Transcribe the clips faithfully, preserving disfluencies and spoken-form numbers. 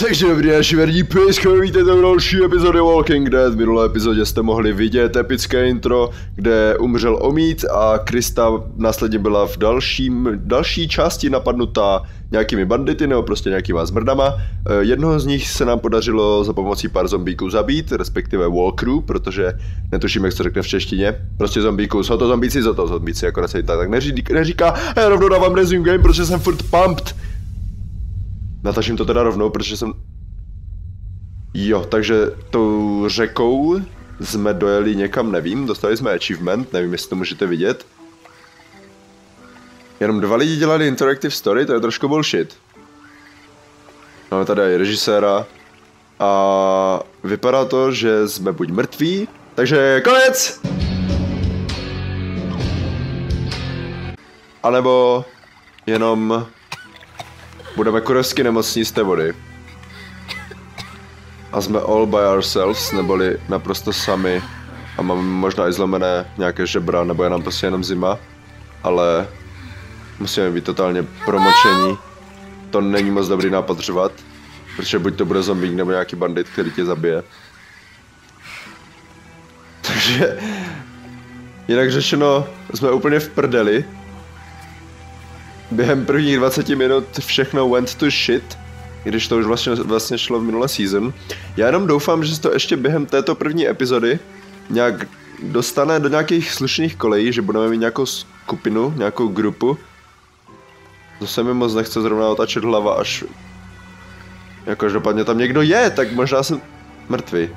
Takže dobrý naši verní pejskové, vítejte v další epizodě Walking Dead. V minulé epizodě jste mohli vidět epické intro, kde umřel Omid a Krista následně byla v dalším, další části napadnutá nějakými bandity nebo prostě nějakýma zmrdama. Jednoho z nich se nám podařilo za pomocí pár zombíků zabít, respektive walkthrough, protože netuším, jak se řekne v češtině. Prostě zombíků, jsou to zombíci, jsou to zombíci, akorát se tak, tak neříká, neříká, já rovnou dávám resume game, protože jsem furt pumped. Natažím to teda rovnou, protože jsem... Jo, takže tou řekou jsme dojeli někam, nevím, dostali jsme achievement, nevím, jestli to můžete vidět. Jenom dva lidi dělali interactive story, to je trošku bullshit. Máme tady i režiséra a vypadá to, že jsme buď mrtví, takže konec! A nebo jenom budeme kurevsky nemocní z té vody. A jsme all by ourselves, neboli naprosto sami. A máme možná i zlomené nějaké žebra, nebo je nám prostě jenom zima. Ale musíme být totálně promočení. To není moc dobrý nápad řvat. Protože buď to bude zombík, nebo nějaký bandit, který tě zabije. Takže... Jinak řečeno, jsme úplně v prdeli. Během prvních dvaceti minut všechno went to shit, když to už vlastně, vlastně šlo v minulé season. Já jenom doufám, že se to ještě během této první epizody nějak dostane do nějakých slušných kolejí, že budeme mít nějakou skupinu, nějakou grupu. To se mi moc nechce zrovna otačit hlava, až... Jako každopádně tam někdo je, tak možná jsem mrtvý.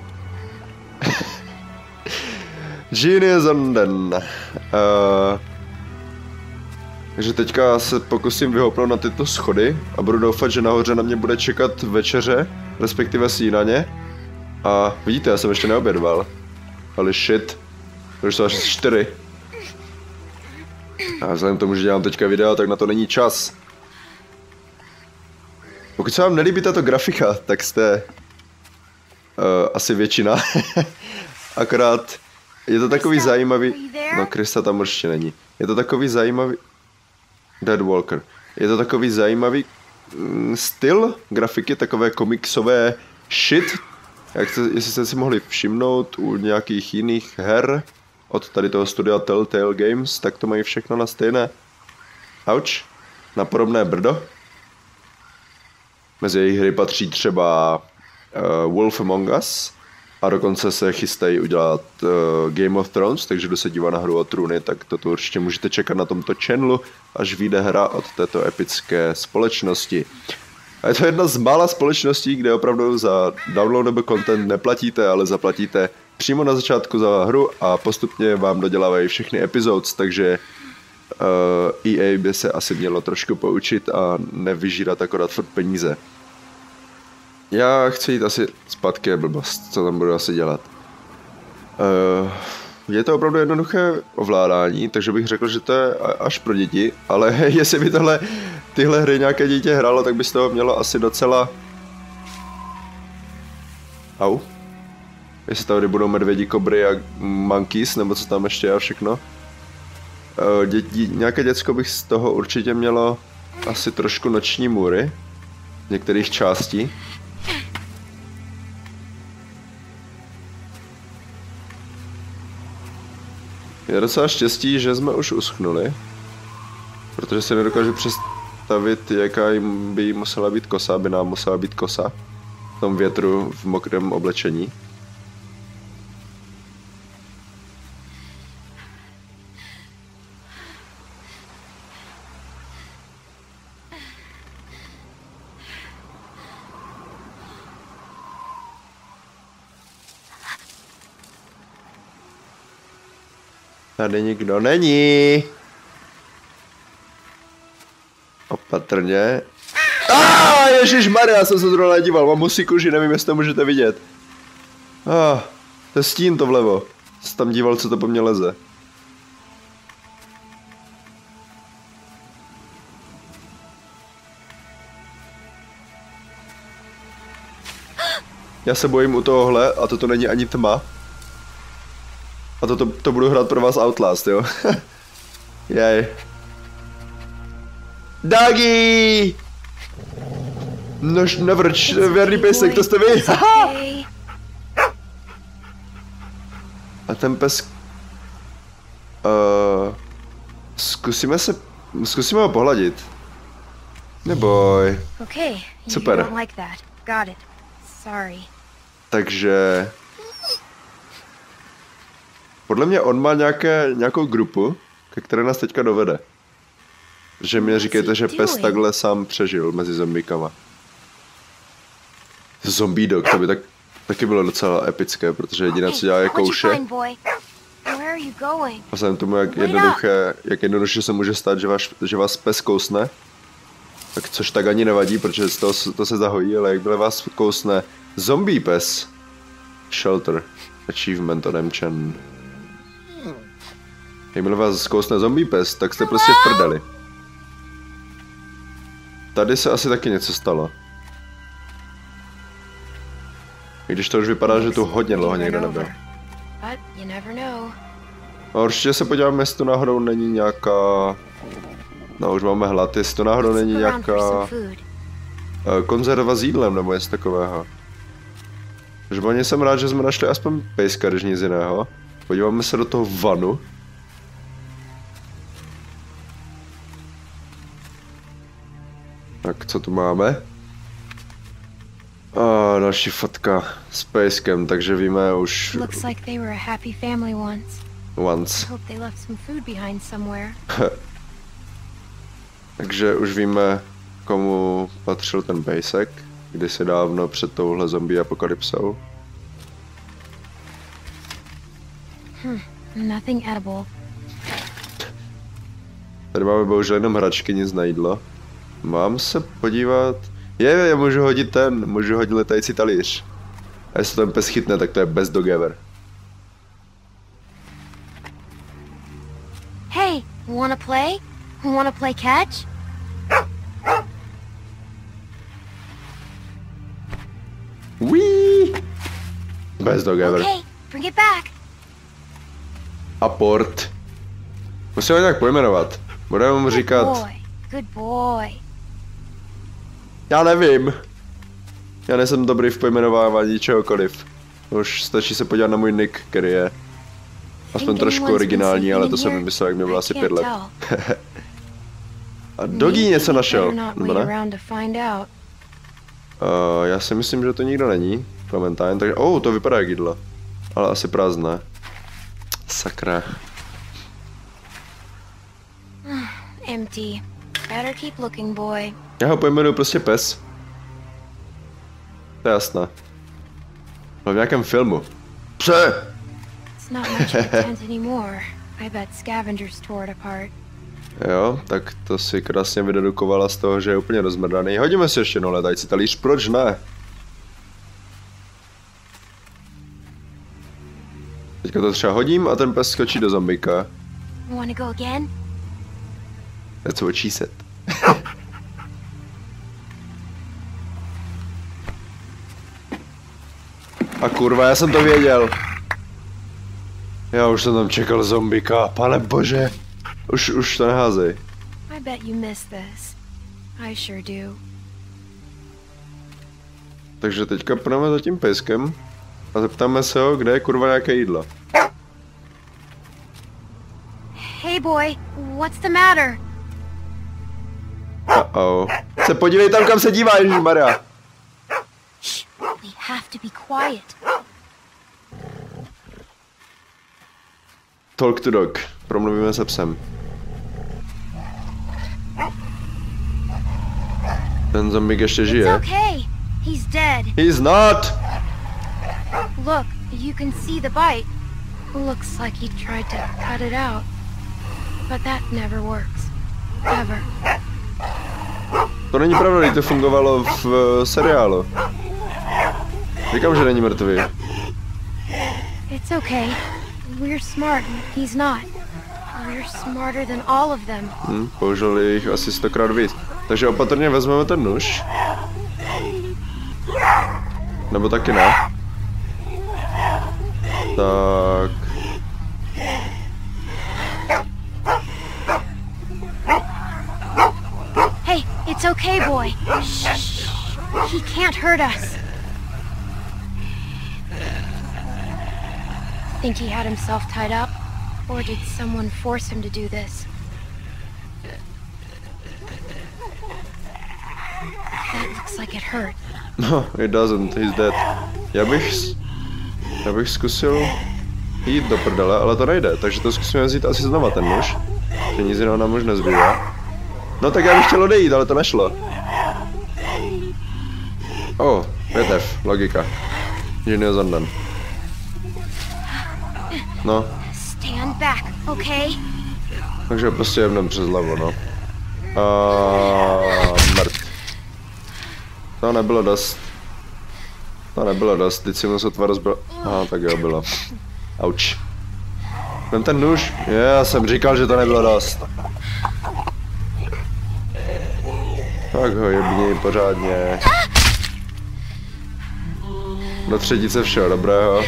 Genius on den. Uh... Takže teďka se pokusím vyhoupnout na tyto schody a budu doufat, že nahoře na mě bude čekat večeře, respektive snídaně. A vidíte, já jsem ještě neobědval. Ale shit, to už jsou až čtyři. A vzhledem k tomu, že dělám teďka videa, tak na to není čas. Pokud se vám nelíbí tato grafika, tak jste uh, asi většina. Akorát je to takový zajímavý... No, Krista tam určitě není. Je to takový zajímavý... Dead Walker. Je to takový zajímavý mm, styl grafiky, takové komiksové shit. Jak se, jestli jste si mohli všimnout u nějakých jiných her od tady toho studia Telltale Games, tak to mají všechno na stejné. Ouch. Na podobné brdo. Mezi jejich hry patří třeba uh, Wolf Among Us. A dokonce se chystají udělat uh, Game of Thrones, takže kdo se dívá na Hru o trůny, tak toto určitě můžete čekat na tomto channelu, až vyjde hra od této epické společnosti. A je to jedna z mála společností, kde opravdu za downloadable content neplatíte, ale zaplatíte přímo na začátku za hru a postupně vám dodělávají všechny episodes, takže uh, E A by se asi mělo trošku poučit a nevyžírat akorát furt peníze. Já chci jít asi zpátky, je blbost, co tam budu asi dělat. Uh, je to opravdu jednoduché ovládání, takže bych řekl, že to je až pro děti, ale jestli by tohle, tyhle hry nějaké dítě hrálo, tak by z toho mělo asi docela... Au. Jestli tady budou medvědi, kobry a monkeys, nebo co tam ještě a všechno. Uh, dě, dě, nějaké děcko bych z toho určitě mělo asi trošku noční můry. Z některých částí. Je docela štěstí, že jsme už uschnuli, protože si nedokážu představit, jaká jim by musela být kosa, by nám musela být kosa v tom větru v mokrém oblečení. Tady nikdo není. Opatrně. Ah, ježišmarja, já jsem se zrovna nedíval, mám husí kůži, nevím, jestli to můžete vidět. Ah, to je stín to vlevo. Jsi tam díval, co to po mně leze. Já se bojím u tohohle a toto není ani tma. A to, to, to budu hrát pro vás Outlast, jo? Jej. Doggy! Nož nevrč, věrný pejsek, to jste vy. A ten pes... Uh, zkusíme se... Zkusíme ho pohladit. Neboj. Super. Takže... Podle mě on má nějaké, nějakou grupu, ke které nás teďka dovede. Že mě říkejte, že pes takhle sám přežil mezi zombíkama. Zombie dog, to by tak, taky bylo docela epické, protože jediné, co dělá, je kouše. A vzhledem tomu, jak jednoduché, jak jednoduše se může stát, že, vás, že vás pes kousne, tak což tak ani nevadí, protože z toho, to se zahojí, ale jakmile vás kousne zombie pes, shelter, achievement odemčen. Jakmile vás kousne zombie pes, tak jste prostě v prdeli. Tady se asi taky něco stalo. I když to už vypadá, že tu hodně dlouho někdo nebyl. A určitě se podíváme, jestli tu náhodou není nějaká... No už máme hlad, jestli tu náhodou není nějaká... konzerva s jídlem nebo něco takového. Žbaně jsem rád, že jsme našli aspoň pejska, když nic jiného. Podíváme se do toho vanu. Tak co tu máme? A další fotka s pejskem, takže víme už... Once. Takže už víme, komu patřil ten pejsek, kdysi dávno před touhle zombie apokalypsou. Hmm, nothing edible. Tady máme bohužel jenom hračky, nic na jídlo. Mám se podívat... Je, já můžu hodit ten, můžu hodit letající talíř. A jestli ten pes chytne, tak to je best dog ever. Hey, wanna play? Wanna play catch? Wee! Best dog ever. Okay, bring it back. Aport. Musíme ho nějak pojmenovat. Budeme mu říkat... Good boy, good boy. Já nevím. Já nejsem dobrý v pojmenovávání čehokoliv. Už stačí se podívat na můj nick, který je aspoň trošku originální, ale to jsem vymyslel, jak mi bylo asi pět let. A Doggy něco našel, nebo ne? Uh, já si myslím, že to nikdo není. Clementine, takže... Oh, to vypadá jak jídlo. Ale asi prázdné. Sakra. Empty. Better keep looking, boy. Já ho pojmenuju prostě pes. To je jasné. No v nějakém filmu. Pse! It's not much of a tent anymore. I bet scavengers tore it apart. Jo, tak to si krásně vydedukovala z toho, že je úplně rozmrdaný. Hodíme si ještě jednou letající talíř, proč ne? Teďka to třeba hodím a ten pes skočí do zombika. Wanna go again? That's what she said. A kurva, já jsem to věděl. Já už jsem tam čekal zombika, pane bože. Už, už to neházej. I bet you missed this. I sure do. Takže teďka půjdeme za tím pejskem a zeptáme se ho, kde je kurva nějaké jídlo. Hey boy, what's the matter? Uh-oh. Se podívej tam, kam se dívá, ježišmarja. Shh, we have to be quiet. Talk to dog. Promluvíme se psem. Ten zombík ještě žije. It's okay. He's dead. He's not! Look, you can see the bite. Looks like he tried to cut it out. But that never works. Ever. To není pravda, když to fungovalo v uh, seriálu. Říkám, že není mrtvý. It's okay. We're smart and he's not. We're smarter than all of them. Hm, použili jich asi stokrát víc. Takže opatrně vezmeme ten nůž. Nebo taky ne. Tak. Hey, it's okay, boy. Shh. He can't hurt us. Think he had himself tied up? Or did someone force him to do this? That looks like it hurt. No, it doesn't, he's dead. Já bych, já bych zkusil jít do prdele, ale to nejde, takže to zkusíme vzít asi znova ten nůž. Že nic jiného nám už nezbývá. No tak já bych chtěl odejít, ale to nešlo. Oh, větev, logika. Genius Zandan. No. Stand back, okay? Takže prostě jemnem přes hlavu, no. A mrt. To nebylo dost. To nebylo dost, teď si mu sotva rozbil. Aha, tak jo, bylo. Auč. Vem ten nůž. Já jsem říkal, že to nebylo dost. Tak ho jebni pořádně. Do třetice všeho dobrého.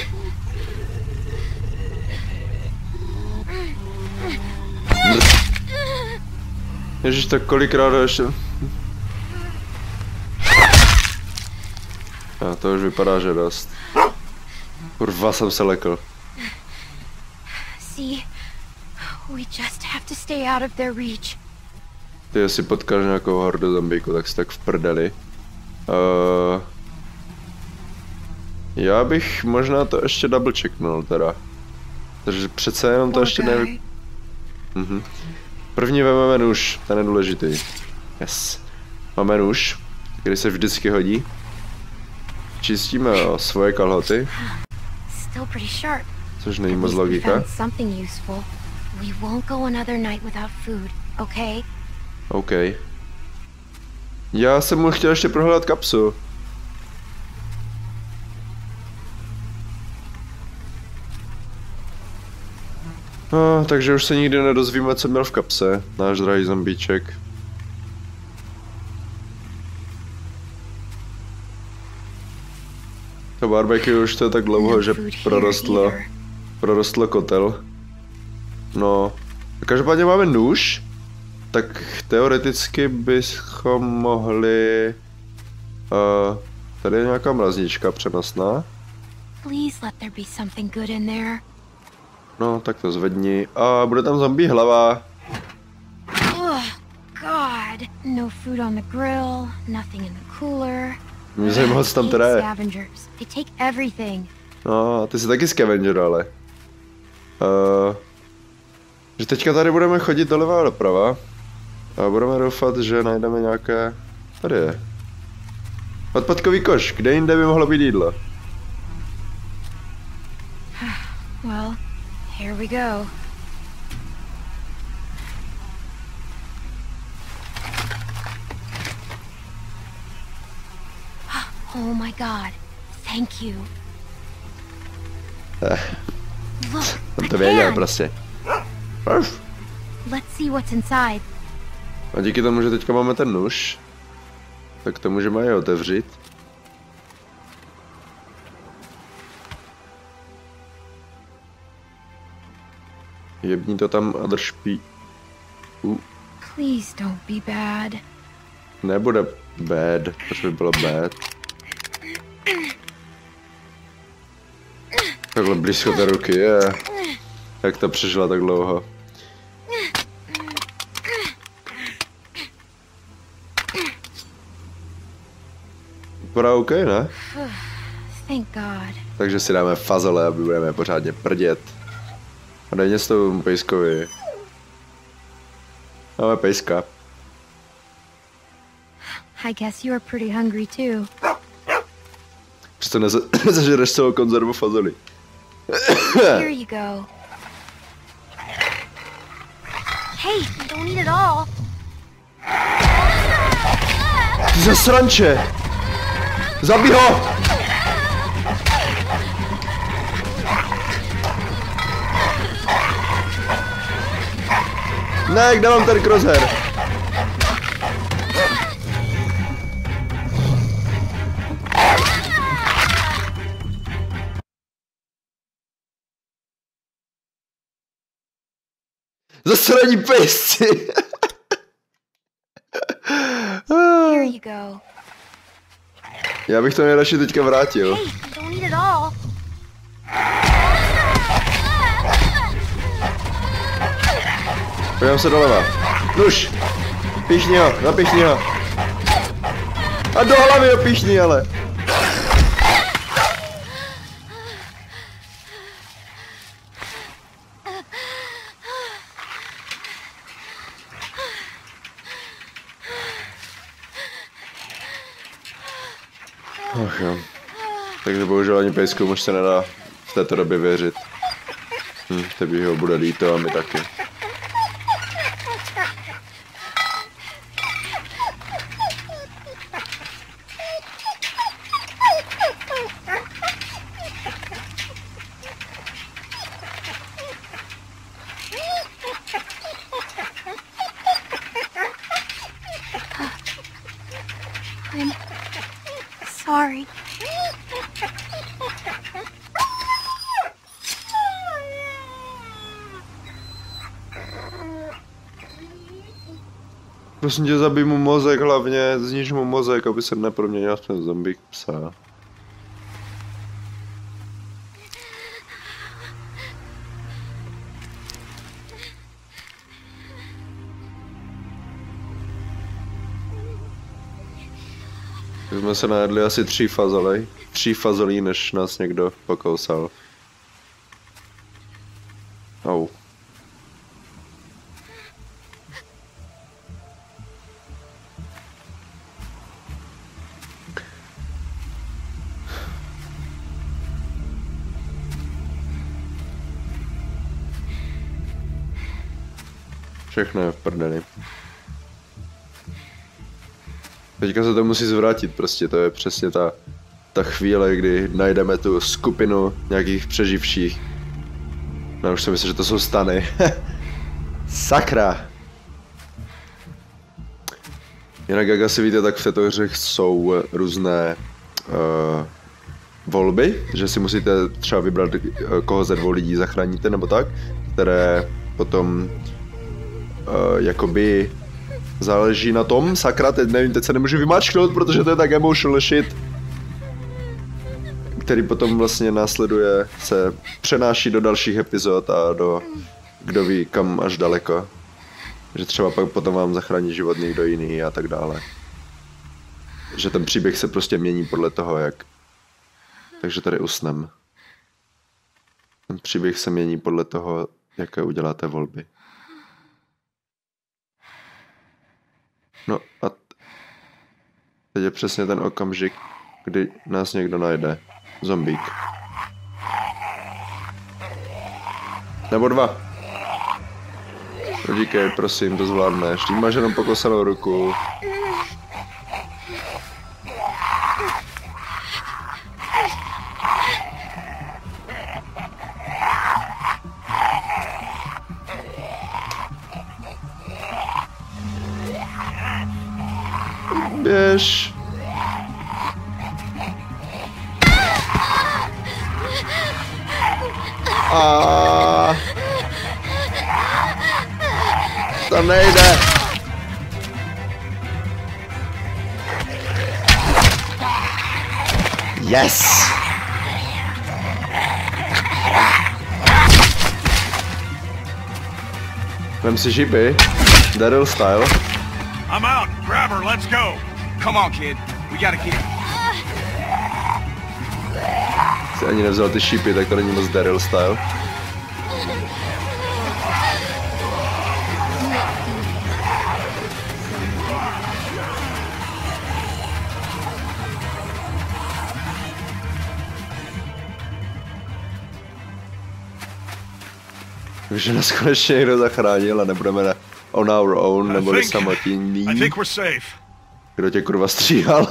Ježiš, tak kolikrát ho ještě... A to už vypadá, že dost. Kurva, jsem se lekl. See, we just have to stay out of their reach. Ty, jestli potkáš nějakou hordu zombíku, tak si tak v prdeli. Uh, já bych možná to ještě double checknul teda. Takže přece jenom to ještě neví. Mhm. První vezmeme nůž, ten je důležitý. Yes. Máme nůž, který se vždycky hodí. Čistíme o svoje kalhoty. Což není moc logika. OK. Já jsem mu chtěl ještě prohledat kapsu. No, takže už se nikdy nedozvíme, co měl v kapse, náš drahý zombíček. To barbecue už to je tak dlouho, že prorostlo, prorostlo kotel. No, každopádně máme nůž, tak teoreticky bychom mohli... Uh, tady je nějaká mraznička přenosná. No, tak to zvedni. A bude tam zombie hlava. Oh, God. No food on the grill, nothing in the cooler. Mě zajímá, co tam teda je. They take everything. No, ty jsi taky scavenger, ale. Uh, že teďka tady budeme chodit doleva a doprava. A budeme doufat, že najdeme nějaké... Tady je. Odpadkový koš, kde jinde by mohlo být jídlo? Well, here we go. Oh my God, thank you. Eh. Look, Jsem to věděl prostě. Let's see what's inside. A díky tomu, že teďka máme ten nůž, tak to můžeme je otevřít. Jebni to tam a drž pí... Uh. Please don't be bad. Nebude bad, proč by bylo bad? Takhle blízko té ruky, je. Yeah. Jak to přežila tak dlouho? Vypadá OK, ne? Thank God. Takže si dáme fazole, aby budeme pořádně prdět. A dej něco tomu pejskovi. Máme pejska. I guess you are pretty hungry too. Přesto nezažereš celou konzervu fazolí. Here you go. Hey, don't eat it all. Ty zasranče! Zabij ho! Ne, kde mám ten crosshair? Zasraní pejsci! Here you go. Já bych to nejradši teďka vrátil. Hey, you don't need it all. Pojďme se doleva. Nuž! Píchni ho, napíchni ho. A do hlavy ho píchni, ale. Ach jo. Takže bohužel ani pejskům už se nedá v této době věřit. Hm, tebe ho bude líto a my taky. I'm sorry. Prosím tě, zabij mu mozek hlavně, znič mu mozek, aby se neproměnil v ten zombie psa. Tak jsme se najedli asi tří fazolej, tří fazolí, než nás někdo pokousal. Au. Všechno je v prdeli. Teďka se to musí zvrátit, prostě to je přesně ta, ta chvíle, kdy najdeme tu skupinu nějakých přeživších. No už si myslím, že to jsou stany. Sakra! Jinak jak asi víte, tak v této hře jsou různé uh, volby, že si musíte třeba vybrat, koho ze dvou lidí zachráníte nebo tak, které potom uh, jakoby záleží na tom, sakra, teď nevím, teď se nemůžu vymáčknout, protože to je tak emotional shit, který potom vlastně následuje, se přenáší do dalších epizod a do kdo ví kam až daleko. Že třeba pak potom vám zachrání život někdo jiný a tak dále. Že ten příběh se prostě mění podle toho, jak... Takže tady usnem. Ten příběh se mění podle toho, jaké uděláte volby. No a teď je přesně ten okamžik, kdy nás někdo najde. Zombík. Nebo dva. Díkej, prosím, to zvládneš. Ty máš jenom pokosanou ruku. Běž. A to nejde. Yes. Vem si žíby. Daryl style. I'm out. Grab her. Let's go. Come on, kid. We gotta keep. Si ani nevzal ty šípy, tak to není moc Daryl style. Takže nás konečně někdo zachránil a nebudeme na on our own, neboli samotní. I think we're safe. Kdo tě kurva stříhal?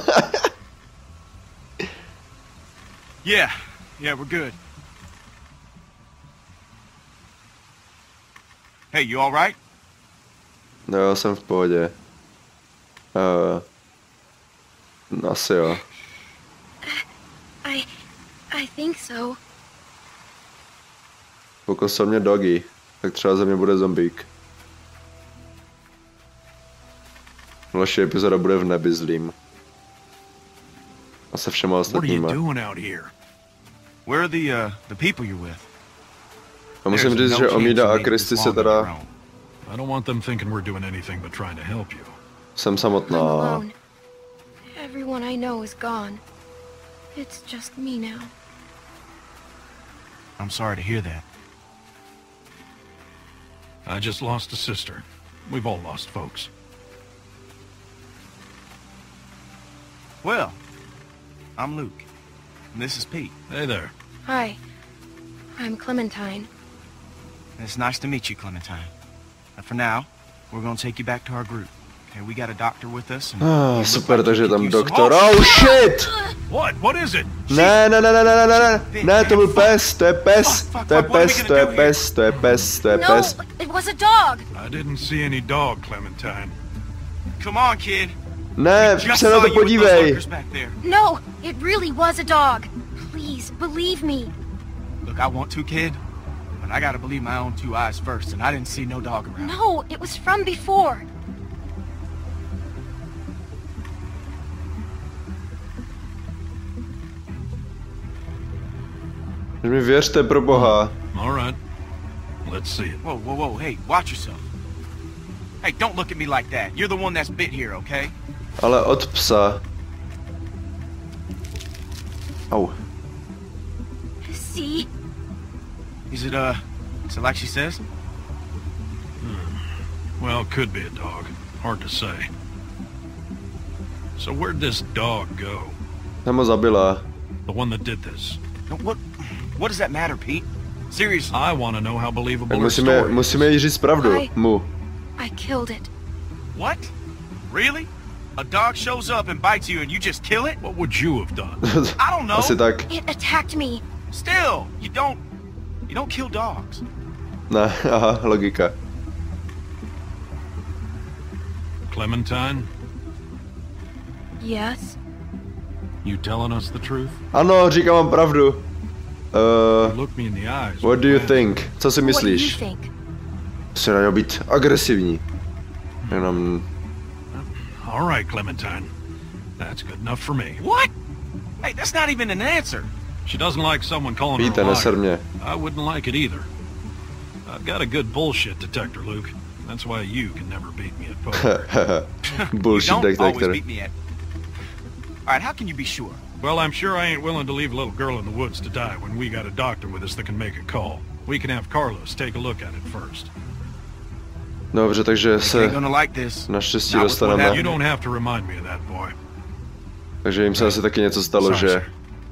Yeah. Yeah, we're good. Hey, you all right? No jo, jsem v pohodě. Uh, asi jo. I... I think so. Pokosil mě Doggy, tak třeba ze mě bude zombík. Další epizoda bude v nebi zlým. A se všema What are you ostatníma. doing out here? Where are the, uh, the people you're with? A musím říct, že Omida a Kristy se teda... I don't want them thinking we're doing anything but trying to help you. Jsem I'm samotná. alone. Everyone I know is gone. It's just me now. I'm sorry to hear that. I just lost a sister. We've all lost folks. Well, I'm Luke. And this is Pete. Hey there. Hi. I'm Clementine. It's nice to meet you, Clementine. And for now, we're gonna take you back to our group. Okay, we got a doctor with us. And Ah, you look super, like takže you tam could use some- doktor. Oh, Oh shit! What? What is it? Ne, ne, ne, ne, ne, ne, ne, ne, to byl pes, to je pes, to je pes, to je pes, to je pes, to je No, pes. it was a dog. I didn't see any dog, Clementine. Come on, kid. Ne, Just se na saw to you with those podívej. fuckers back there. No, it really was a dog. Please, believe me. Look, I want to, kid, but I gotta believe my own two eyes first, and I didn't see no dog around. No, it was from before. Mi věřte pro boha. All right. Let's see it. Whoa, whoa, whoa, hey, watch yourself. Hey, don't look at me like that. You're the one that's bit here, okay? Ale od psa. Au. See? Is it, uh, is it like she says? Well, could be a dog. Hard to say. So where'd this dog go? Jsem ho zabila. The one that did this? No, What, what does that matter, Pete? Seriously. I want to know how believable Tak her musíme, story is. musíme jí říct pravdu. Aj. Mu. I killed it. What? Really? A dog shows up and bites you and you just kill it? What would you have done? I don't know. Asi tak. It attacked me. Still, you don't, you don't kill dogs. Ne, aha, logika. Clementine, Yes? you telling us the truth? Ano, říkám vám pravdu. Uh, Look me in the eyes. what do you think? Co si What do you myslíš? think? Jsi na něj být agresivní. Jenom... All right, Clementine. That's good enough for me. What? Hey, that's not even an answer. She doesn't like someone calling her Píte, a neser liar. mě. I wouldn't like it either. I've got a good bullshit detector, Luke. That's why you can never beat me at poker. Bullshit you don't always detector. beat me at. All right, how can you be sure? Well, I'm sure I ain't willing to leave a little girl in the woods to die when we got a doctor with us that can make a call. We can have Carlos take a look at it first. Dobře, takže Ain't se gonna like this. naštěstí Not with what dostaneme. You happened. don't have to remind me of that, boy. Takže jim se asi taky něco stalo, Sorry, že... sir.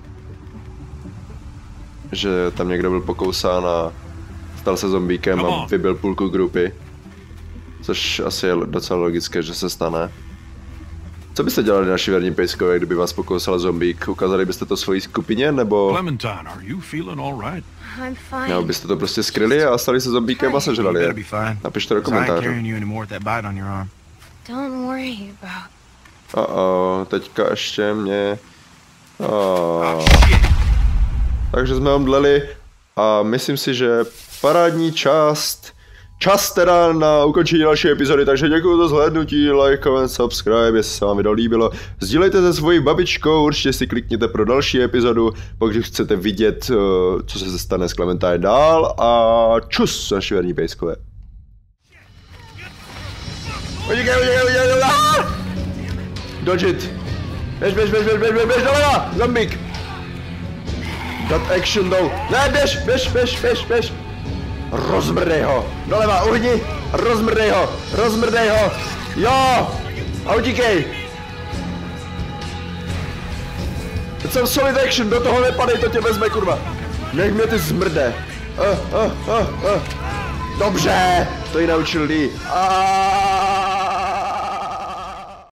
Že tam někdo byl pokousán a stal se zombíkem Come a on. vybil půlku grupy. Což asi je docela logické, že se stane. Co byste dělali, naši věrní pejskové, kdyby vás pokousal zombík? Ukázali byste to svojí skupině, nebo... Clementine, are you feeling all right? I'm fine. Nebo byste to prostě skryli a stali se zombíkem a You sežrali better je? be fine. Napište do 'Cause I ain't komentářů. carrying you anymore with that bite on your arm. Don't worry about. Oh, oh, teďka ještě mě... Oh. Oh, shit. Takže jsme omdleli a myslím si, že parádní část, čas teda na ukončení další epizody, takže děkuji za zhlédnutí, like, comment, subscribe, jestli se vám video líbilo. Sdílejte se svojí babičkou, určitě si klikněte pro další epizodu, pokud chcete vidět, co se stane s Clementine dál a čus, naši věrní pejskové. Utíkej, utíkej, utíkej, utíkej! Dodge it! Běž, běž, běž, běž, běž, běž, běž, doleva, zombík! Dat action jdou. Ne, běž, běž, běž, běž, běž. Rozmrdej ho. Doleva, uhni. Rozmrdej ho. Rozmrdej ho. Jo. A utíkej. Teď jsem solid action, do toho nepadej, to tě vezme, kurva. Nech mě ty zmrde. Uh, uh, uh, uh. Dobře, to ji naučil Lee. Aaaa.